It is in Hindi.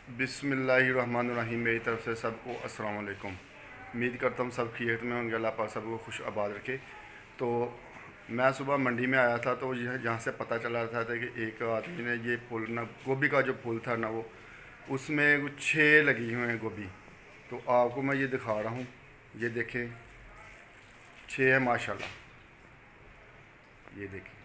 बिस्मिल्लाहिर्रहमानिर्रहीम। मेरी तरफ से सबको अस्सलाम वालेकुम। उम्मीद करता हूँ सब खैरियत में होंगे, अल्लाह पाक सबको खुश आबाद रखे। तो मैं सुबह मंडी में आया था तो यहाँ से पता चला था कि एक आदमी ने ये फूल ना, गोभी का जो फूल था ना, वो उसमें 6 लगी हुए हैं गोभी। तो आपको मैं ये दिखा रहा हूँ, ये देखें 6 है माशाल्लाह, ये देखें।